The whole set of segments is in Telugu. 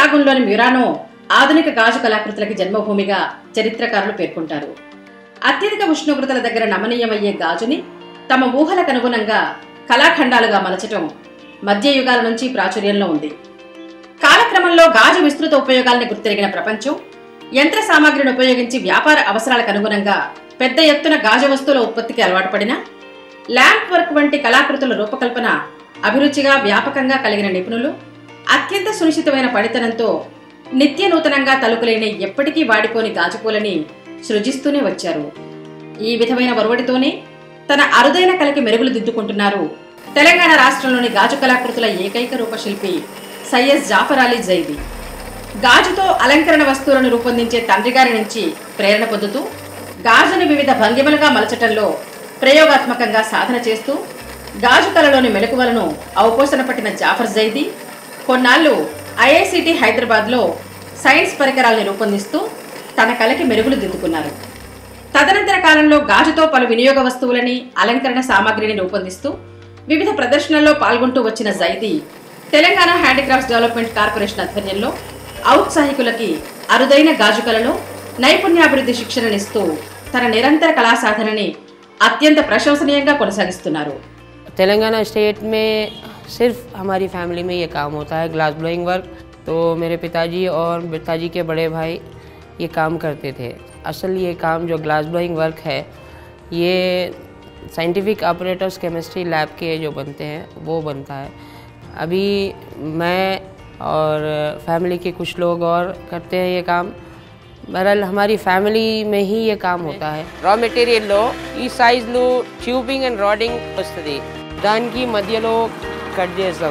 అలాగున్లోని మ్యురానో ఆధునిక గాజు కళాకృతులకి జన్మభూమిగా చరిత్రకారులు పేర్కొంటారు. అత్యధిక ఉష్ణోగ్రతల దగ్గర నమనీయమయ్యే గాజుని తమ ఊహలకు అనుగుణంగా కళాఖండాలుగా మలచటం మధ్యయుగాల నుంచి ప్రాచుర్యంలో ఉంది. కాలక్రమంలో గాజు విస్తృత ఉపయోగాలను గుర్తెరిగిన ప్రపంచం యంత్ర సామాగ్రిని ఉపయోగించి వ్యాపార అవసరాలకు అనుగుణంగా పెద్ద ఎత్తున గాజు వస్తువుల ఉత్పత్తికి అలవాటు పడిన ల్యాంప్ వర్క్ వంటి కళాకృతుల రూపకల్పన అభిరుచిగా వ్యాపకంగా కలిగిన నిపుణులు అత్యంత సునిశ్చితమైన పనితనంతో నిత్య నూతనంగా తలుకులేని ఎప్పటికీ వాడిపోని గాజుపూలని సృజిస్తూనే వచ్చారు. ఈ విధమైన ఒరవడితోనే తన అరుదైన కళకి మెరుగులు దిద్దుకుంటున్నారు తెలంగాణ రాష్ట్రంలోని గాజు కళాకృతుల ఏకైక రూపశిల్పి సయ్యద్ జాఫర్ అలీ జైదీ. గాజుతో అలంకరణ వస్తువులను రూపొందించే తండ్రిగారి నుంచి ప్రేరణ పొందుతూ గాజుని వివిధ భంగిమలుగా మలచటంలో ప్రయోగాత్మకంగా సాధన చేస్తూ గాజు కళలోని మెలకువలను అవపోసన పట్టిన జాఫర్ జైదీ కొన్నాళ్లు ఐఐసిటి హైదరాబాద్లో సైన్స్ పరికరాల్ని రూపొందిస్తూ తన కళకి మెరుగులు దిద్దుకున్నారు. తదనంతర కాలంలో గాజుతో పలు వినియోగ వస్తువులని అలంకరణ సామాగ్రిని రూపొందిస్తూ వివిధ ప్రదర్శనల్లో పాల్గొంటూ వచ్చిన Zaidi Telangana handicrafts development corporation ఆధ్వర్యంలో ఔత్సాహికులకి అరుదైన గాజు కళలో నైపుణ్యాభివృద్ధి శిక్షణనిస్తూ తన నిరంతర కళా సాధనని అత్యంత ప్రశంసనీయంగా కొనసాగిస్తున్నారు. तेलंगाना स्टेट में सिर्फ हमारी फैमिली में ये काम होता है ग्लास ब्लोइंग वर्क। तो मेरे पिताजी और पिताजी के बड़े भाई ये काम करते थे। असल ये काम जो ग्लास ब्लोइंग वर्क है ये साइंटिफिक ऑपरेटर्स केमिस्ट्री लैब के जो बनते हैं वो बनता है। अभी मैं और फैमिली के कुछ लोग और करते हैं ये काम। बहरहाल हमारी फैमिली में ही ये काम होता है. రా మెటీరియల్లో ఈ సైజులు ట్యూబింగ్ అండ్ రాడింగ్ వస్తుంది. దానికి మధ్యలో కట్ చేస్తాం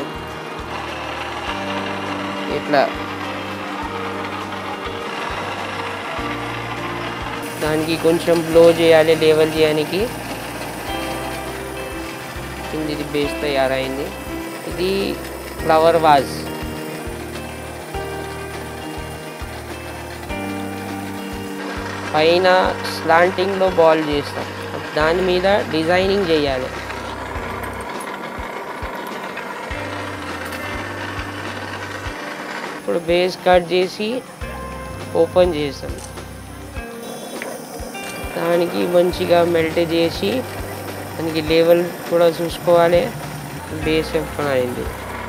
ఇట్లా. దానికి కొంచెం బ్లో చేయాలి లేవల్ చేయడానికి. ఇది బేస్ తయారైంది. ఇది ఫ్లవర్ వాజ్. పైన స్లాంటింగ్లో బాల్ చేస్తాం. దాని మీద డిజైనింగ్ చేయాలి. ఇప్పుడు బేస్ కట్ చేసి ఓపెన్ చేస్తాం. దానికి మంచిగా మెల్ట్ చేసి దానికి లెవెల్ కూడా చూసుకోవాలి. బేస్ ఓపెన్ అయింది.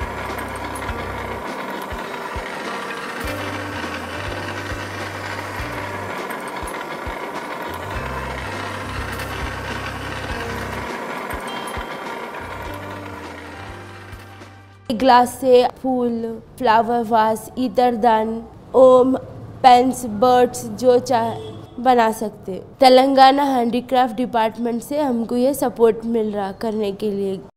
ग्लास से फूल, फ्लावर वास, ईतरदान, ओम, पेन्स, बर्ड्स जो चाहे बना सकते। तेलंगाना हैंडीक्राफ्ट डिपार्टमेंट से हमको ये सपोर्ट मिल रहा करने के लिए।